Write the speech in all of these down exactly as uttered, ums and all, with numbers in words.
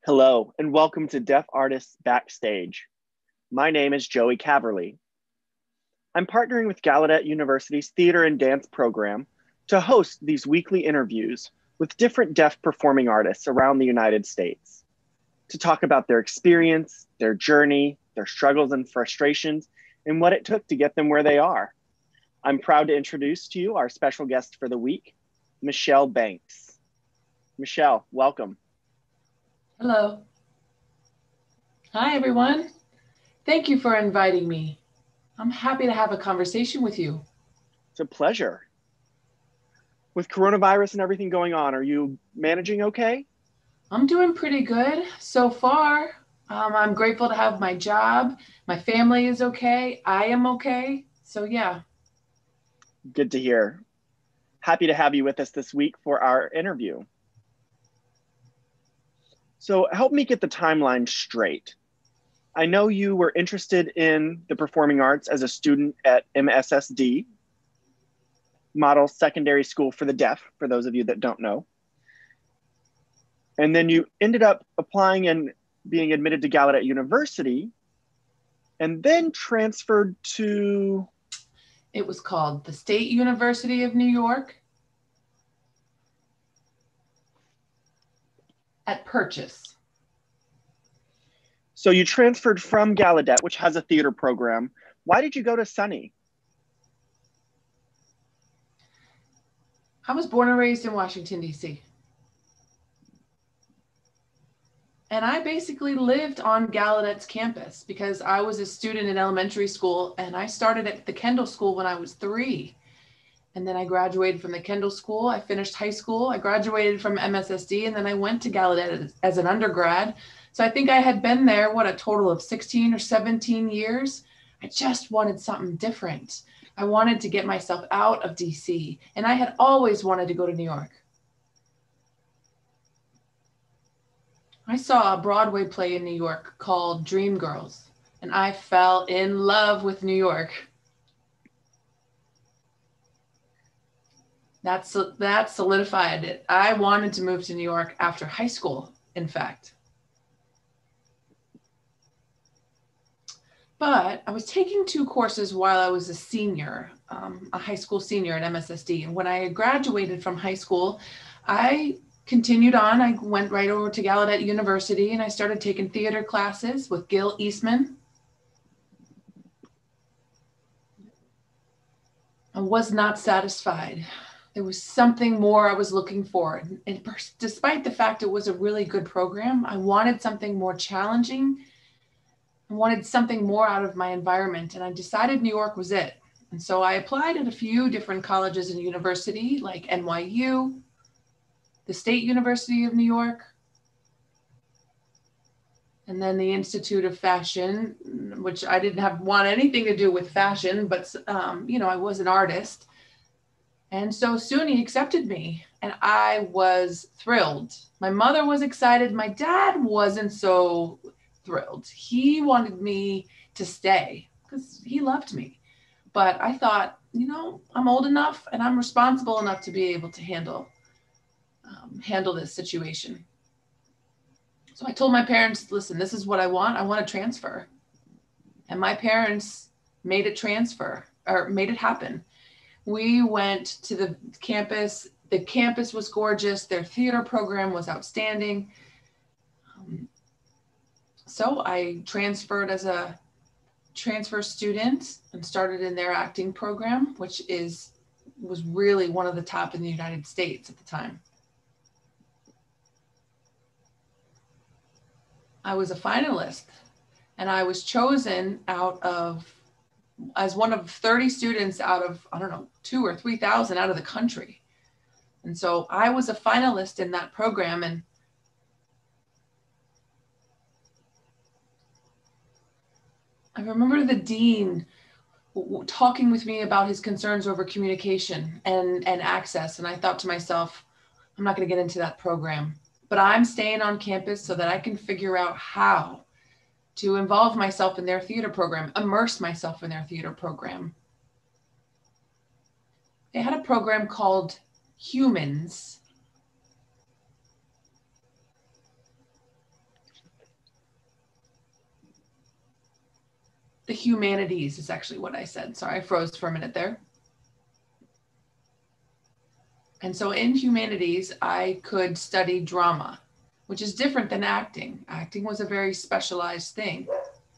Hello, and welcome to Deaf Artists Backstage. My name is Joey Caverly. I'm partnering with Gallaudet University's Theater and Dance program to host these weekly interviews with different deaf performing artists around the United States to talk about their experience, their journey, their struggles and frustrations, and what it took to get them where they are. I'm proud to introduce to you our special guest for the week, Michelle Banks. Michelle, welcome. Hello. Hi, everyone. Thank you for inviting me. I'm happy to have a conversation with you. It's a pleasure. With coronavirus and everything going on, are you managing okay? I'm doing pretty good so far. Um, I'm grateful to have my job. My family is okay. I am okay. So yeah. Good to hear. Happy to have you with us this week for our interview. So help me get the timeline straight. I know you were interested in the performing arts as a student at M S S D, Model Secondary School for the Deaf, for those of you that don't know. And then you ended up applying and being admitted to Gallaudet University, and then transferred to... It was called the State University of New York at Purchase. So you transferred from Gallaudet, which has a theater program. Why did you go to S U N Y? I was born and raised in Washington, D C And I basically lived on Gallaudet's campus because I was a student in elementary school, and I started at the Kendall School when I was three. And then I graduated from the Kendall School. I finished high school. I graduated from M S S D, and then I went to Gallaudet as, as an undergrad. So I think I had been there, what, a total of sixteen or seventeen years. I just wanted something different. I wanted to get myself out of D C, and I had always wanted to go to New York. I saw a Broadway play in New York called Dreamgirls, and I fell in love with New York. That's, that solidified it. I wanted to move to New York after high school, in fact. But I was taking two courses while I was a senior, um, a high school senior at M S S D. And when I graduated from high school, I continued on. I went right over to Gallaudet University, and I started taking theater classes with Gil Eastman. I was not satisfied. There was something more I was looking for. And despite the fact it was a really good program, I wanted something more challenging. I wanted something more out of my environment, and I decided New York was it. And so I applied at a few different colleges and universities like N Y U, the State University of New York, and then the Institute of Fashion, which I didn't have want anything to do with fashion, but um, you know, I was an artist. And so S U N Y accepted me, and I was thrilled. My mother was excited. My dad wasn't so thrilled. He wanted me to stay because he loved me. But I thought, you know, I'm old enough and I'm responsible enough to be able to handle, um, handle this situation. So I told my parents, listen, this is what I want. I want to transfer. And my parents made it transfer, or made it happen. We went to the campus. The campus was gorgeous. Their theater program was outstanding. Um, so I transferred as a transfer student and started in their acting program, which is was really one of the top in the United States at the time. I was a finalist, and I was chosen out of as one of thirty students out of, I don't know, two or three thousand out of the country. And so I was a finalist in that program. And I remember the dean talking with me about his concerns over communication and, and access. And I thought to myself, I'm not going to get into that program, but I'm staying on campus so that I can figure out how to involve myself in their theater program, immerse myself in their theater program. They had a program called Humans. the humanities is actually what I said. Sorry, I froze for a minute there. And so in humanities, I could study drama, which is different than acting. Acting was a very specialized thing.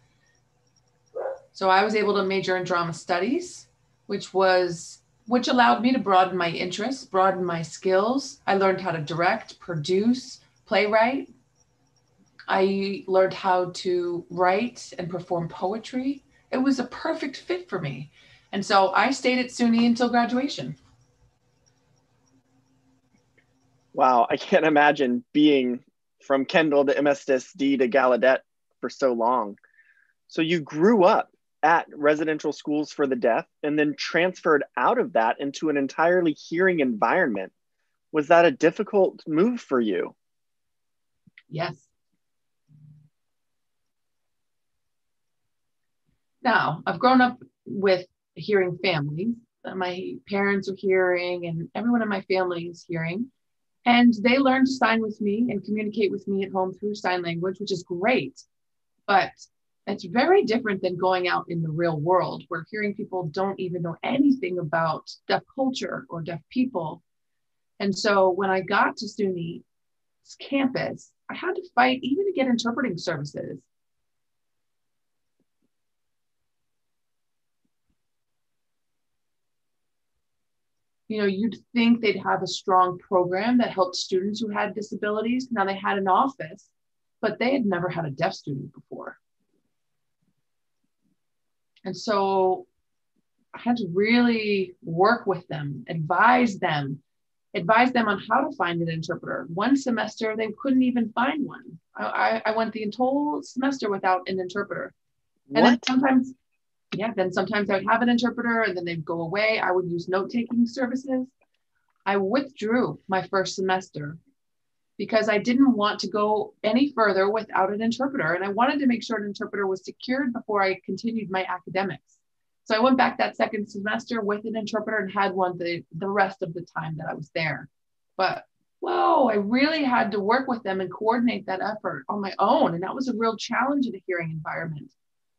So I was able to major in drama studies, which was, which allowed me to broaden my interests, broaden my skills. I learned how to direct, produce, playwright. I learned how to write and perform poetry. It was a perfect fit for me. And so I stayed at SUNY until graduation. Wow, I can't imagine being from Kendall to M S S D to Gallaudet for so long. So you grew up at residential schools for the deaf and then transferred out of that into an entirely hearing environment. Was that a difficult move for you? Yes. Now, I've grown up with a hearing family. My parents are hearing and everyone in my family is hearing. And they learned to sign with me and communicate with me at home through sign language, which is great. But it's very different than going out in the real world where hearing people don't even know anything about deaf culture or deaf people. And so when I got to SUNY's campus, I had to fight even to get interpreting services. You know, you'd think they'd have a strong program that helped students who had disabilities. Now they had an office, but they had never had a deaf student before. And so I had to really work with them, advise them, advise them on how to find an interpreter. One semester, they couldn't even find one. I, I went the whole semester without an interpreter. And What? then sometimes, yeah, then sometimes I would have an interpreter and then they'd go away. I would use note-taking services. I withdrew my first semester because I didn't want to go any further without an interpreter. And I wanted to make sure an interpreter was secured before I continued my academics. So I went back that second semester with an interpreter and had one the, the rest of the time that I was there. But whoa, I really had to work with them and coordinate that effort on my own. And that was a real challenge in a hearing environment.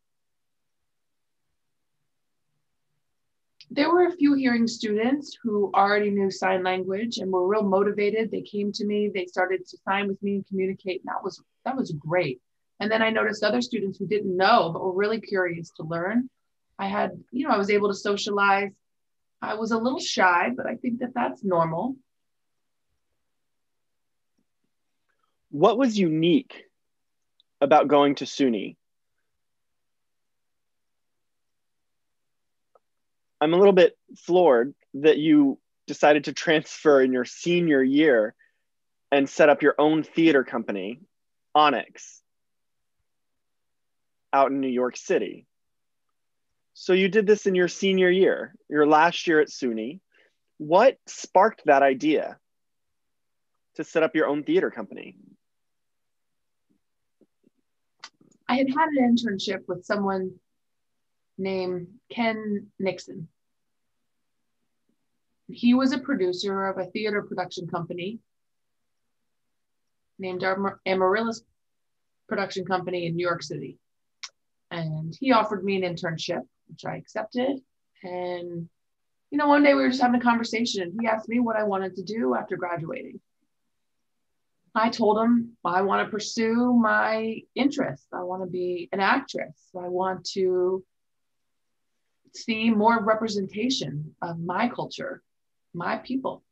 There were a few hearing students who already knew sign language and were real motivated. They came to me, they started to sign with me and communicate. And that was, that was great. And then I noticed other students who didn't know, but were really curious to learn. I had, you know, I was able to socialize. I was a little shy, but I think that that's normal. What was unique about going to SUNY? I'm a little bit floored that you decided to transfer in your senior year and set up your own theater company, Onyx, out in New York City. So you did this in your senior year, your last year at SUNY. What sparked that idea to set up your own theater company? I had had an internship with someone named Ken Nixon. He was a producer of a theater production company named Amar- Amaryllis Production Company in New York City. And he offered me an internship, which I accepted. And, you know, one day we were just having a conversation and he asked me what I wanted to do after graduating. I told him I want to pursue my interests. I want to be an actress. I want to see more representation of my culture, my people.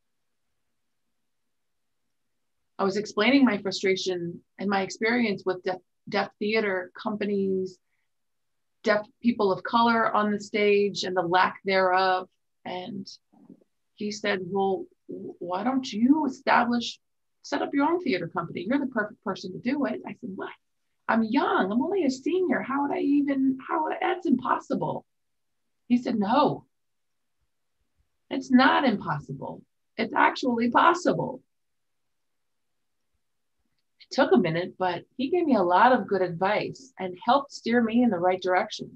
I was explaining my frustration and my experience with deaf, deaf theater companies, deaf people of color on the stage and the lack thereof. And he said, well, why don't you establish, set up your own theater company? You're the perfect person to do it. I said, what? I'm young. I'm only a senior. How would I even, how would I, that's impossible. He said, no, it's not impossible. It's actually possible. It took a minute, but he gave me a lot of good advice and helped steer me in the right direction.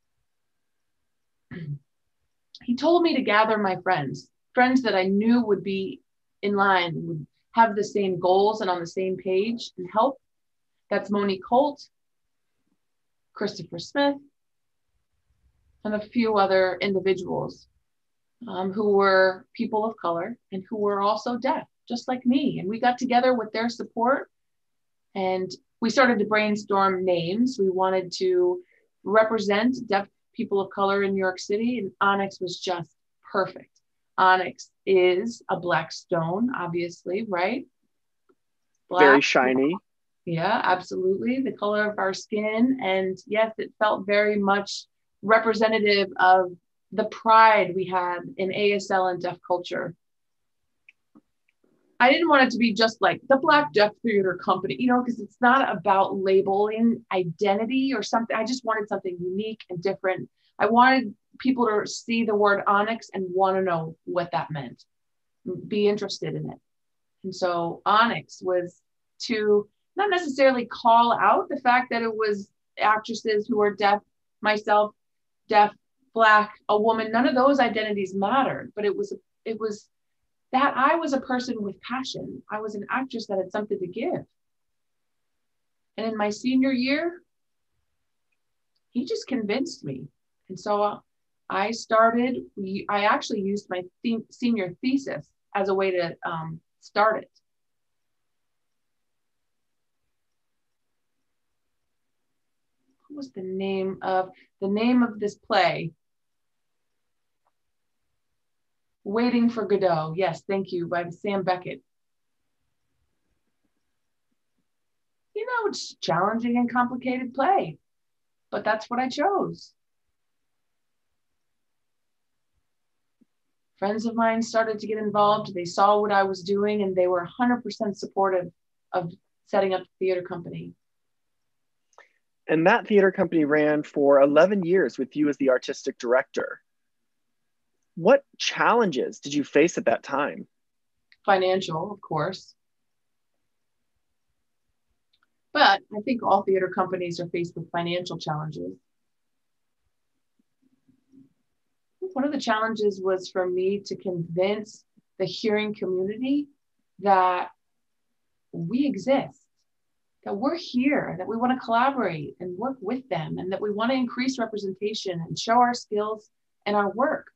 He told me to gather my friends, friends that I knew would be in line, would have the same goals and on the same page and help. That's Monique Holt, Christopher Smith, and a few other individuals um, who were people of color and who were also deaf, just like me. And we got together with their support and we started to brainstorm names. We wanted to represent deaf people of color in New York City, and onyx was just perfect. Onyx is a black stone, obviously, right? Black. Very shiny. Yeah, absolutely. The color of our skin. And yes, it felt very much representative of the pride we had in A S L and deaf culture. I didn't want it to be just like the Black Deaf Theater Company, you know, because it's not about labeling identity or something. I just wanted something unique and different. I wanted people to see the word onyx and want to know what that meant, be interested in it. And so onyx was to not necessarily call out the fact that it was actresses who were deaf, myself, deaf, Black, a woman, none of those identities mattered, but it was, it was that I was a person with passion. I was an actress that had something to give. And in my senior year, he just convinced me. And so I started, I actually used my the- senior thesis as a way to um, start it. What was the name of, the name of this play? Waiting for Godot. Yes, thank you, by Sam Beckett. You know, it's challenging and complicated play, but that's what I chose. Friends of mine started to get involved. They saw what I was doing and they were one hundred percent supportive of setting up the theater company. And that theater company ran for eleven years with you as the artistic director. What challenges did you face at that time? Financial, of course. But I think all theater companies are faced with financial challenges. One of the challenges was for me to convince the hearing community that we exist, that we're here, that we want to collaborate and work with them, and that we want to increase representation and show our skills and our work.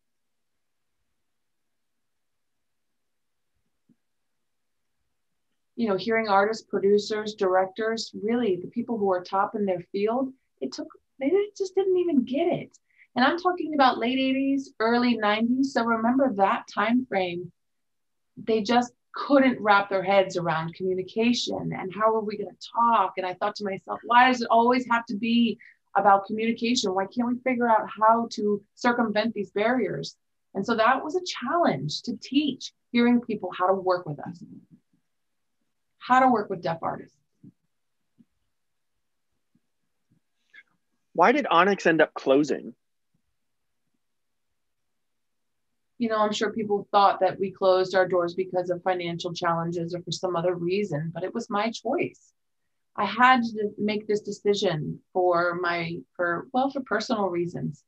You know, hearing artists, producers, directors, really the people who are top in their field, it took, they just didn't even get it. And I'm talking about late eighties, early nineties. So remember that time frame, they just couldn't wrap their heads around communication and how are we going to talk? And I thought to myself, why does it always have to be about communication? Why can't we figure out how to circumvent these barriers? And so that was a challenge to teach hearing people how to work with us, how to work with deaf artists. Why did Onyx end up closing? You know, I'm sure people thought that we closed our doors because of financial challenges or for some other reason, but it was my choice. I had to make this decision for my, for, well, for personal reasons.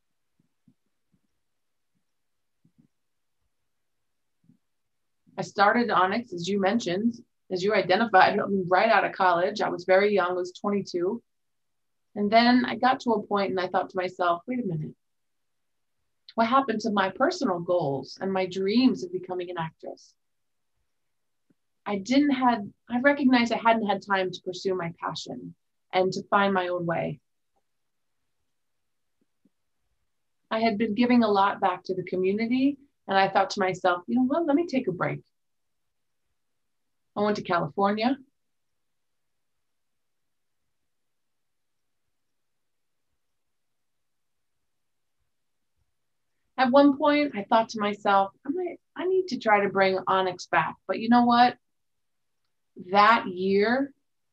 I started Onyx, as you mentioned, as you identified, right out of college. I was very young, I was twenty-two. And then I got to a point and I thought to myself, wait a minute. What happened to my personal goals and my dreams of becoming an actress? I didn't had, I recognized I hadn't had time to pursue my passion and to find my own way. I had been giving a lot back to the community and I thought to myself, you know what, let me take a break. I went to California. At one point, I thought to myself, I might, I need to try to bring Onyx back. But you know what? That year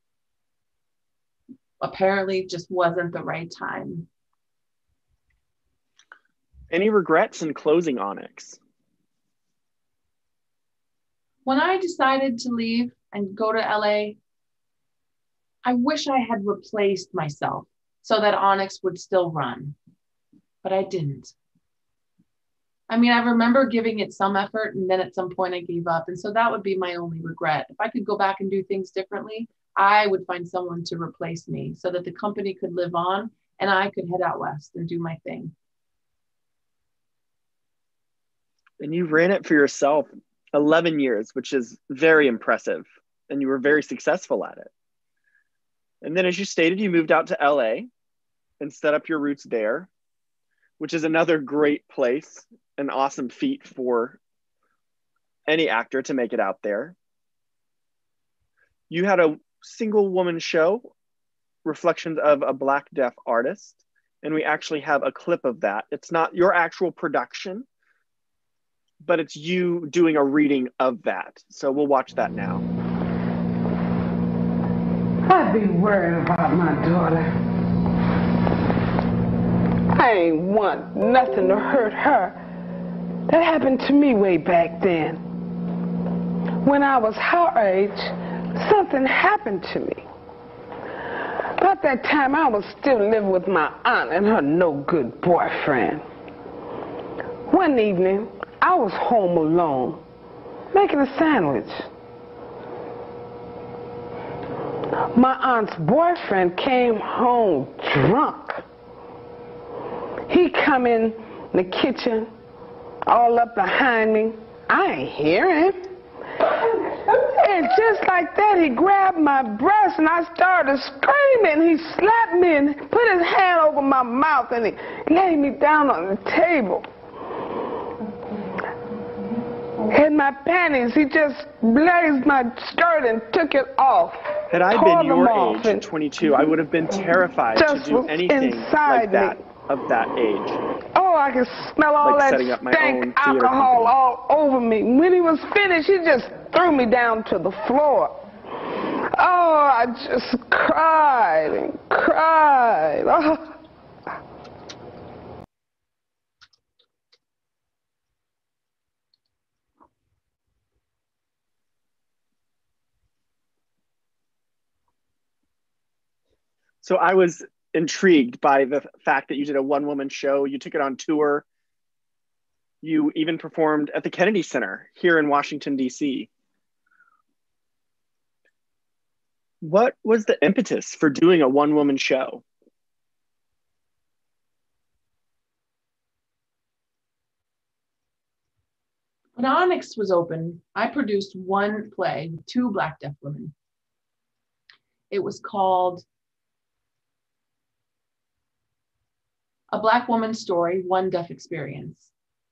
apparently just wasn't the right time. Any regrets in closing Onyx? When I decided to leave and go to L A, I wish I had replaced myself so that Onyx would still run, but I didn't. I mean, I remember giving it some effort and then at some point I gave up. And so that would be my only regret. If I could go back and do things differently, I would find someone to replace me so that the company could live on and I could head out west and do my thing. And you ran it for yourself eleven years, which is very impressive. And you were very successful at it. And then, as you stated, you moved out to L A and set up your roots there, which is another great place, an awesome feat for any actor to make it out there. You had a single woman show, Reflections of a Black Deaf Artist, and we actually have a clip of that. It's not your actual production, but it's you doing a reading of that. So we'll watch that now. I'd be worried about my daughter. I ain't want nothing to hurt her. That happened to me way back then. When I was her age, something happened to me. About that time, I was still living with my aunt and her no-good boyfriend. One evening, I was home alone, making a sandwich. My aunt's boyfriend came home drunk. He come in the kitchen, all up behind me. I ain't hear him. And just like that, he grabbed my breast and I started screaming. He slapped me and put his hand over my mouth and he laid me down on the table. In my panties, he just blazed my skirt and took it off. Had I been your age at twenty-two, I would have been terrified to do anything like that of that age. Oh, I could smell all Like that setting up my stank own theater alcohol company. all over me. When he was finished, he just threw me down to the floor. Oh, I just cried and cried. Oh. So I was intrigued by the fact that you did a one-woman show. You took it on tour. You even performed at the Kennedy Center here in Washington, D C. What was the impetus for doing a one-woman show? When Onyx was open, I produced one play with two Black deaf women. It was called A Black Woman's Story, One Deaf Experience.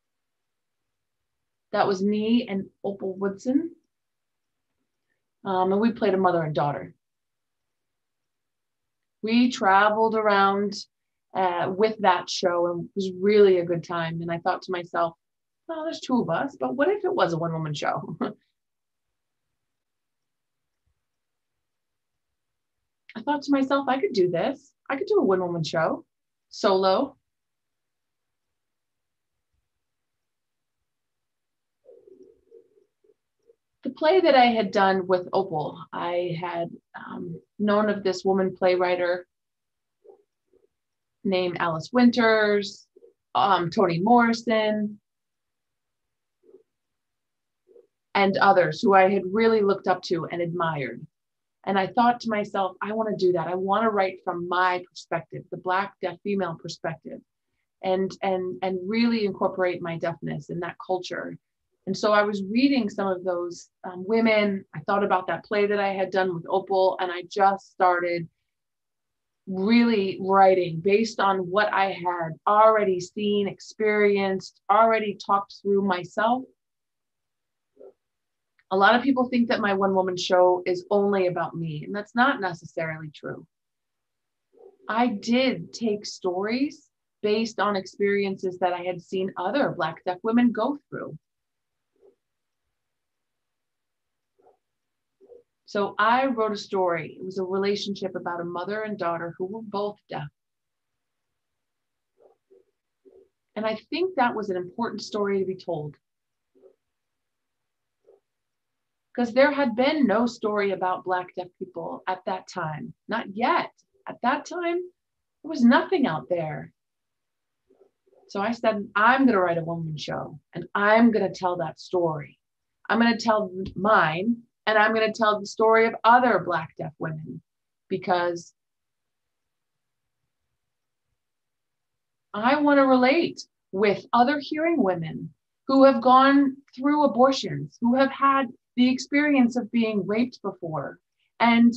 That was me and Opal Woodson. Um, and we played a mother and daughter. We traveled around uh, with that show and it was really a good time. And I thought to myself, well, there's two of us, but what if it was a one-woman show? I thought to myself, I could do this. I could do a one-woman show, solo. The play that I had done with Opal, I had um, known of this woman playwright named Alice Winters, um, Toni Morrison, and others who I had really looked up to and admired. And I thought to myself, I want to do that. I want to write from my perspective, the Black deaf female perspective, and, and, and really incorporate my deafness in that culture. And so I was reading some of those um, women. I thought about that play that I had done with Opal, and I just started really writing based on what I had already seen, experienced, already talked through myself. A lot of people think that my one-woman show is only about me, and that's not necessarily true. I did take stories based on experiences that I had seen other Black deaf women go through. So I wrote a story. It was a relationship about a mother and daughter who were both deaf. And I think that was an important story to be told. Because there had been no story about Black deaf people at that time, not yet. At that time, there was nothing out there. So I said, I'm gonna write a woman show and I'm gonna tell that story. I'm gonna tell mine, and I'm gonna tell the story of other Black deaf women, because I wanna relate with other hearing women who have gone through abortions, who have had the experience of being raped before and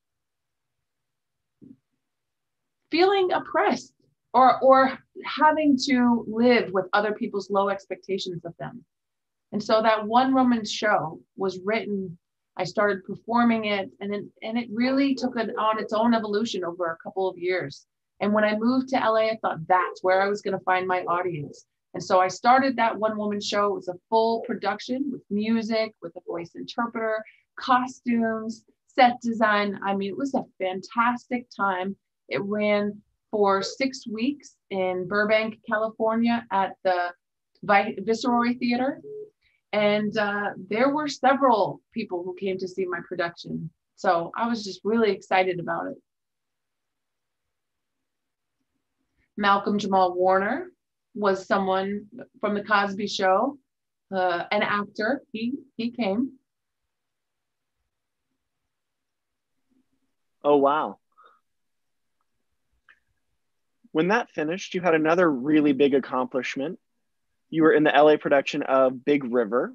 feeling oppressed or, or having to live with other people's low expectations of them. And so that one woman show was written, I started performing it, and it, and it really took it on its own evolution over a couple of years. And when I moved to L A, I thought that's where I was going to find my audience. And so I started that one woman show. It was a full production with music, with a voice interpreter, costumes, set design. I mean, it was a fantastic time. It ran for six weeks in Burbank, California at the Viceroy Theater. And uh, there were several people who came to see my production. So I was just really excited about it. Malcolm Jamal Warner was someone from the Cosby Show, uh, an actor. He, he came. Oh, wow. When that finished, you had another really big accomplishment. You were in the L A production of Big River,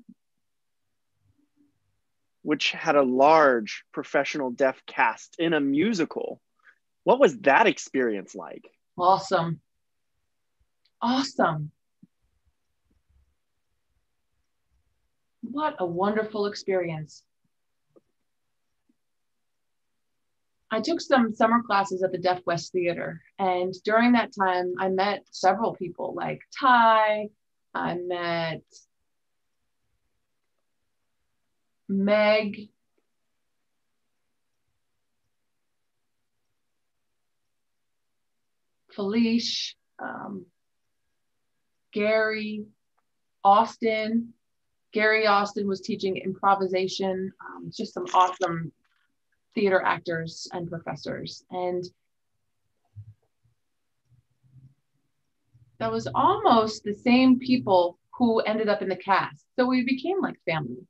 which had a large professional deaf cast in a musical. What was that experience like? Awesome. Awesome. What a wonderful experience. I took some summer classes at the Deaf West Theater. And during that time, I met several people like Ty. I met Meg. Felice. Um, Gary. Austin. Gary Austin was teaching improvisation. Um, just some awesome theater actors and professors. And that was almost the same people who ended up in the cast. So we became like family.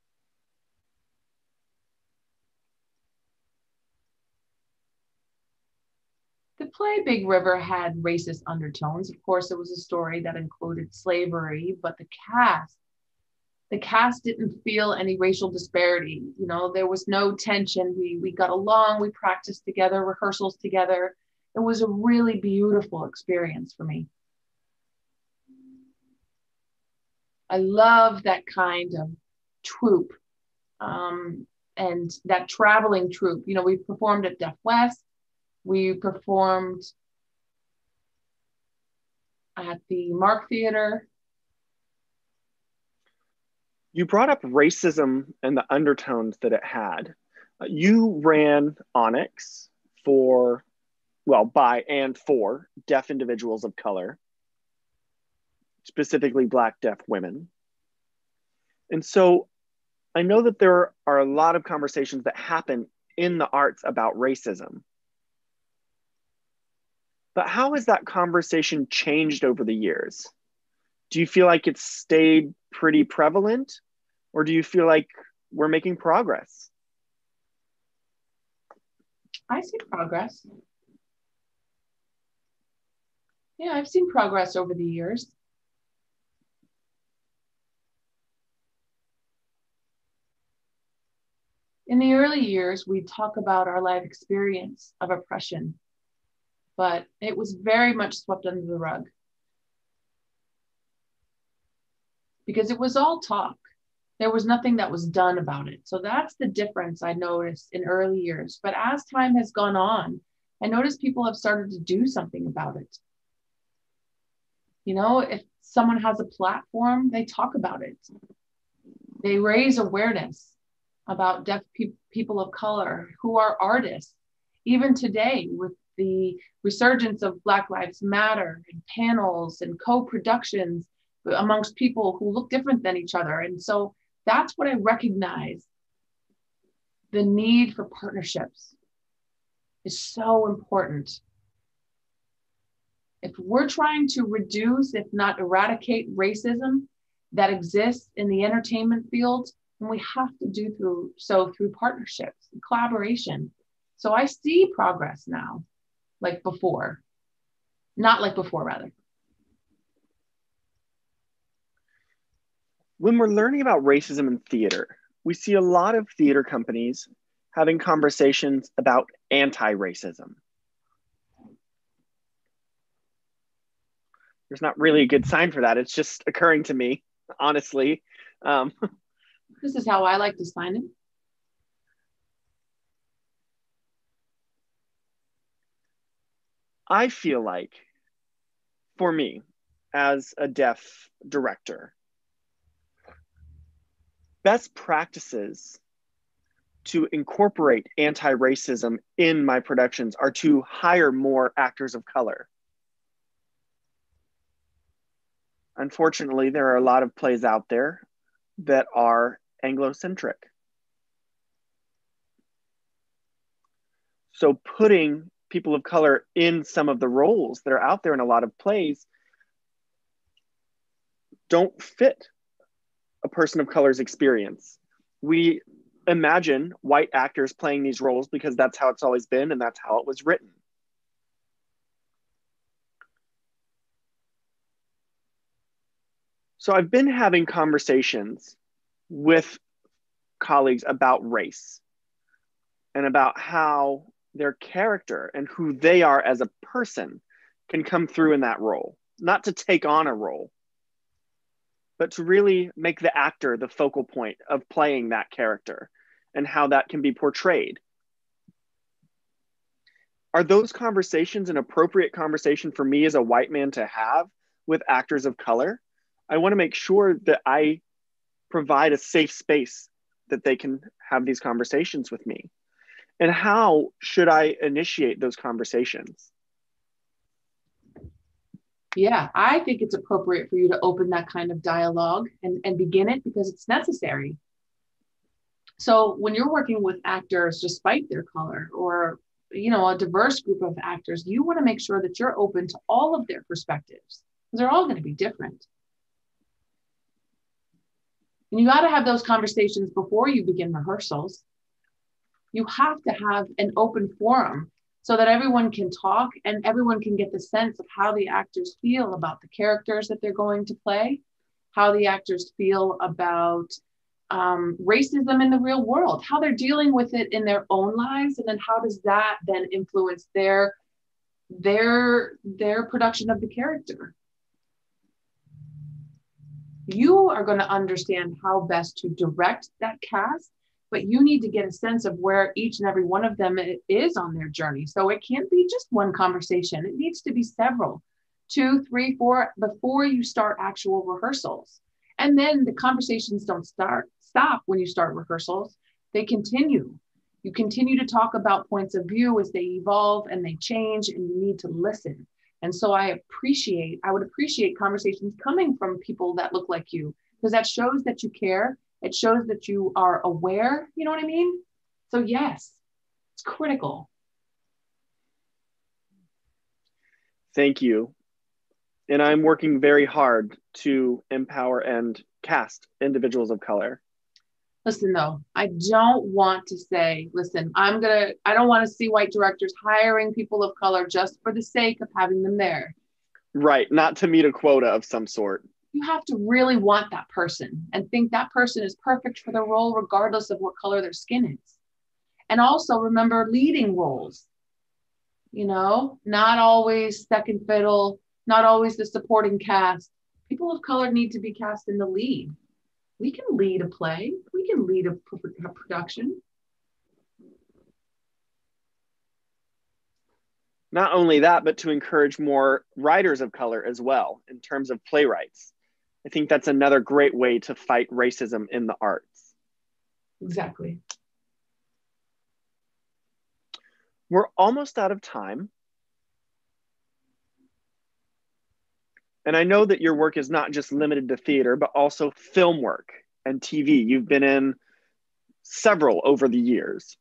The play Big River had racist undertones. Of course, it was a story that included slavery, but the cast, the cast didn't feel any racial disparity. You know, there was no tension. We, we got along, we practiced together, rehearsals together. It was a really beautiful experience for me. I love that kind of troupe um, and that traveling troupe. You know, we performed at Deaf West. We performed at the Mark Theater. You brought up racism and the undertones that it had. Uh, you ran Onyx for, well, by and for deaf individuals of color, specifically Black deaf women. And so I know that there are a lot of conversations that happen in the arts about racism. But how has that conversation changed over the years? Do you feel like it's stayed pretty prevalent, or do you feel like we're making progress? I see progress. Yeah, I've seen progress over the years. In the early years, we talk about our life experience of oppression, but it was very much swept under the rug because it was all talk. There was nothing that was done about it. So that's the difference I noticed in early years. But as time has gone on, I noticed people have started to do something about it. You know, if someone has a platform, they talk about it. They raise awareness about deaf pe- people of color who are artists. Even today, with the resurgence of Black Lives Matter and panels and co-productions amongst people who look different than each other. And so that's what I recognize. The need for partnerships is so important. If we're trying to reduce, if not eradicate, racism that exists in the entertainment field, then we have to do through, so through partnerships and collaboration. So I see progress now, like before, not like before rather. When we're learning about racism in theater, we see a lot of theater companies having conversations about anti-racism. There's not really a good sign for that. It's just occurring to me, honestly. Um, this is how I like to sign it. I feel like, for me, as a deaf director, best practices to incorporate anti-racism in my productions are to hire more actors of color. Unfortunately, there are a lot of plays out there that are Anglo-centric. So putting people of color in some of the roles that are out there in a lot of plays don't fit a person of color's experience. We imagine white actors playing these roles because that's how it's always been and that's how it was written. So I've been having conversations with colleagues about race and about how their character and who they are as a person can come through in that role. Not to take on a role, but to really make the actor the focal point of playing that character and how that can be portrayed. Are those conversations an appropriate conversation for me as a white man to have with actors of color? I want to make sure that I provide a safe space that they can have these conversations with me. And how should I initiate those conversations? Yeah, I think it's appropriate for you to open that kind of dialogue and, and begin it because it's necessary. So when you're working with actors, despite their color or, you know, a diverse group of actors, you want to make sure that you're open to all of their perspectives because they're all going to be different. And you got to have those conversations before you begin rehearsals. You have to have an open forum so that everyone can talk and everyone can get the sense of how the actors feel about the characters that they're going to play, how the actors feel about um, racism in the real world, how they're dealing with it in their own lives, and then how does that then influence their, their, their production of the character. You are going to understand how best to direct that cast, but you need to get a sense of where each and every one of them is on their journey. So it can't be just one conversation. It needs to be several, two, three, four, before you start actual rehearsals. And then the conversations don't start, stop when you start rehearsals. They continue. You continue to talk about points of view as they evolve and they change, and you need to listen. And so I appreciate, I would appreciate conversations coming from people that look like you, because that shows that you care. It shows that you are aware, you know what I mean? So yes, it's critical. Thank you. And I'm working very hard to empower and cast individuals of color. Listen though, I don't want to say, listen, I'm gonna, I don't want to see white directors hiring people of color just for the sake of having them there. Right, not to meet a quota of some sort. You have to really want that person and think that person is perfect for the role, regardless of what color their skin is. And also remember leading roles, you know, not always second fiddle, not always the supporting cast. People of color need to be cast in the lead. We can lead a play. We can lead a, a production. Not only that, but to encourage more writers of color as well in terms of playwrights. I think that's another great way to fight racism in the arts. Exactly. We're almost out of time. And I know that your work is not just limited to theater, but also film work and T V. You've been in several over the years.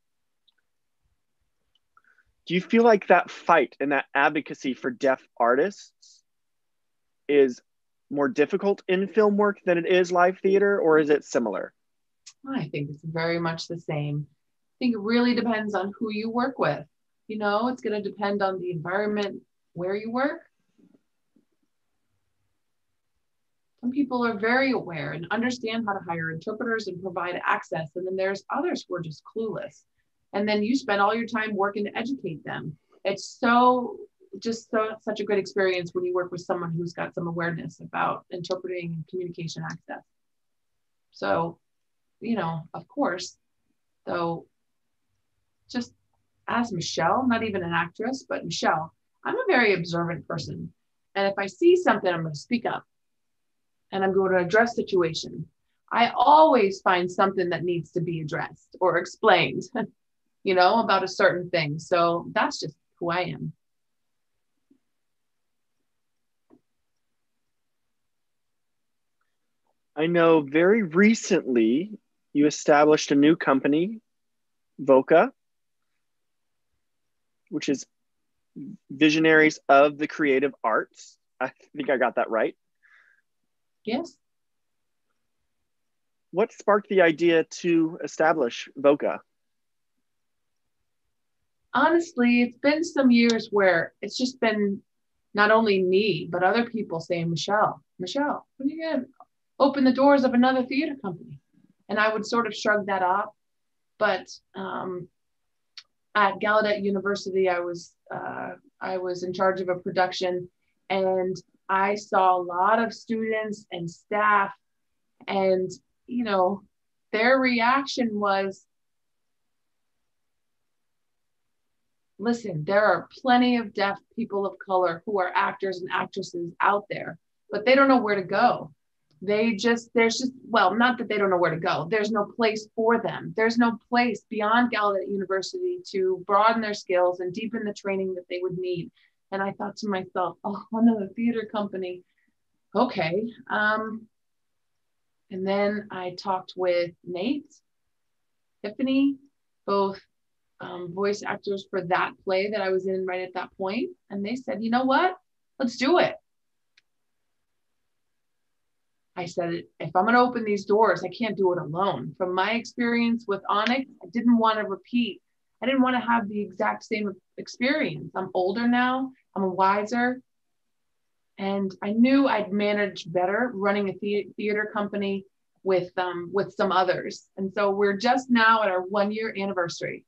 Do you feel like that fight and that advocacy for deaf artists is more difficult in film work than it is live theater, or is it similar? I think it's very much the same. I think it really depends on who you work with. You know, it's going to depend on the environment where you work. Some people are very aware and understand how to hire interpreters and provide access. And then there's others who are just clueless. And then you spend all your time working to educate them. It's so, just so, such a good experience when you work with someone who's got some awareness about interpreting and communication access. So, you know, of course, though, just as Michelle, not even an actress, but Michelle, I'm a very observant person. And if I see something, I'm going to speak up and I'm going to address the situation. I always find something that needs to be addressed or explained, you know, about a certain thing. So that's just who I am. I know very recently you established a new company, VOCA, which is Visionaries of the Creative Arts. I think I got that right. Yes. What sparked the idea to establish VOCA? Honestly, it's been some years where it's just been not only me, but other people saying, Michelle, Michelle, when are you going to open the doors of another theater company? And I would sort of shrug that off. But um, at Gallaudet University, I was uh, I was in charge of a production, and I saw a lot of students and staff, and you know, their reaction was, listen, there are plenty of deaf people of color who are actors and actresses out there, but they don't know where to go. They just, there's just, well, not that they don't know where to go. There's no place for them. There's no place beyond Gallaudet University to broaden their skills and deepen the training that they would need. And I thought to myself, oh, another theater company. Okay. Um, and then I talked with Nate, Tiffany, both um, voice actors for that play that I was in right at that point. And they said, you know what? Let's do it. I said, if I'm going to open these doors, I can't do it alone. From my experience with Onyx, I didn't want to repeat. I didn't want to have the exact same experience. I'm older now. I'm wiser. And I knew I'd manage better running a the theater company with, um, with some others. And so we're just now at our one year anniversary.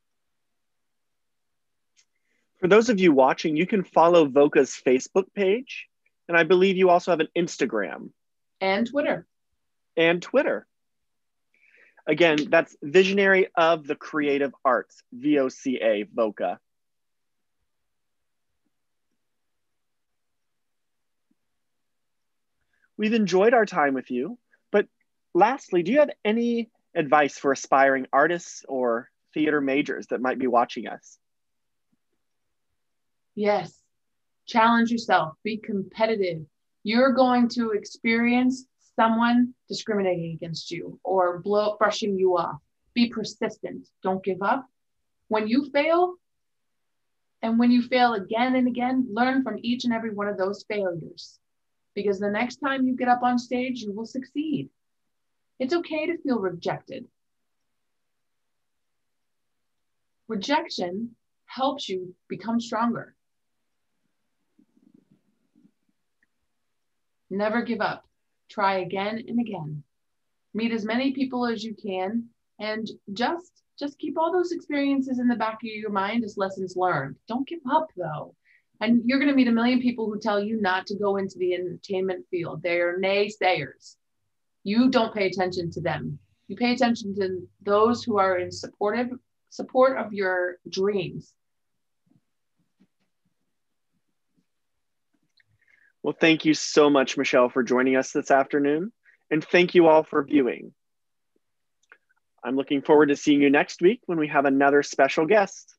For those of you watching, you can follow VOCA's Facebook page. And I believe you also have an Instagram. And Twitter. And Twitter. Again, that's Visionary of the Creative Arts, V O C A, VOCA. We've enjoyed our time with you, but lastly, do you have any advice for aspiring artists or theater majors that might be watching us? Yes. Challenge yourself. Be competitive. You're going to experience someone discriminating against you or blow, brushing you off. Be persistent. Don't give up. When you fail, and when you fail again and again, learn from each and every one of those failures. Because the next time you get up on stage, you will succeed. It's okay to feel rejected. Rejection helps you become stronger. Never give up. Try again and again. Meet as many people as you can, and just, just keep all those experiences in the back of your mind as lessons learned. Don't give up, though. And you're going to meet a million people who tell you not to go into the entertainment field. They are naysayers. You don't pay attention to them. You pay attention to those who are in supportive support of your dreams. Well, thank you so much, Michelle, for joining us this afternoon. And thank you all for viewing. I'm looking forward to seeing you next week when we have another special guest.